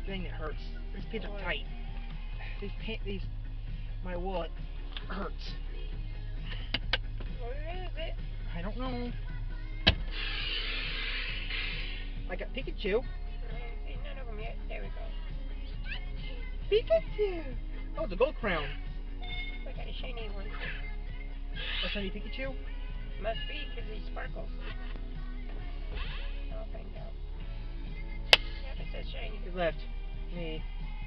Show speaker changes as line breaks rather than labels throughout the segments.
thing that hurts. These pants are tight. My wallet hurts.
What is it?
I don't know. I got Pikachu.
I ain't seen none of them yet. There we go.
Pikachu! Oh, it's a gold crown.
I got a shiny one.
A shiny Pikachu?
Must be, because he sparkles. I'll find out. Yep, it says shiny.
He left. Me.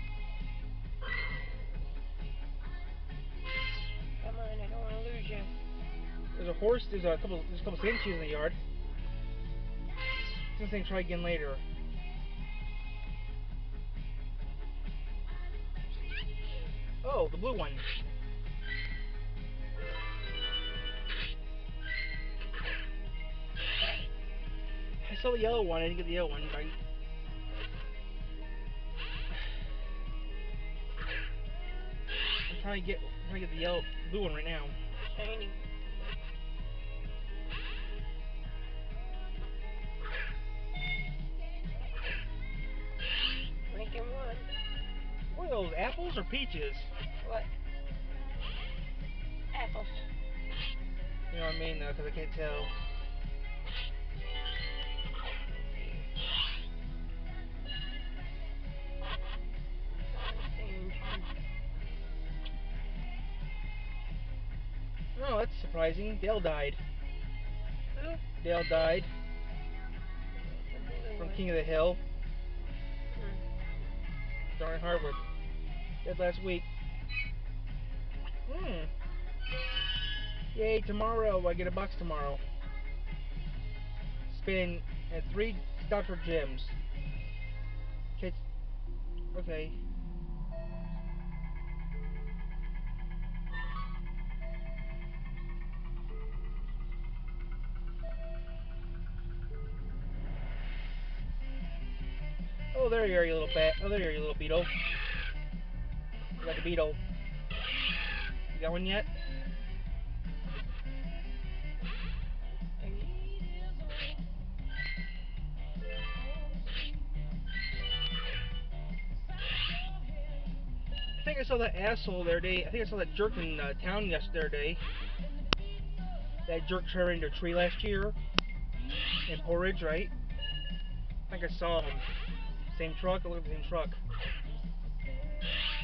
Come on, I don't want to lose you.
There's a horse. There's a couple sand shoes in the yard. I'm gonna try again later. Oh, the blue one. I saw the yellow one. I didn't get the yellow one. Right? I'm trying to get the blue one right now.
Shiny. Drinking one.
What are those, apples or peaches?
What? Apples.
You know what I mean, though, because I can't tell. Oh, that's surprising. Dale died.
Who?
Dale died from King of the Hill. Darn Harwood. Dead last week. Yay, tomorrow. I get a box tomorrow. Spin at 3 Dr. Gems. Okay. Oh, there you are, you little bat. Oh, there you are, you little beetle. You got the beetle. You got one yet? I think I saw that asshole the other day. I think I saw that jerk in town yesterday. That jerk turned into a tree last year in Porridge, right? I think I saw him. Same truck? I looked at the same truck.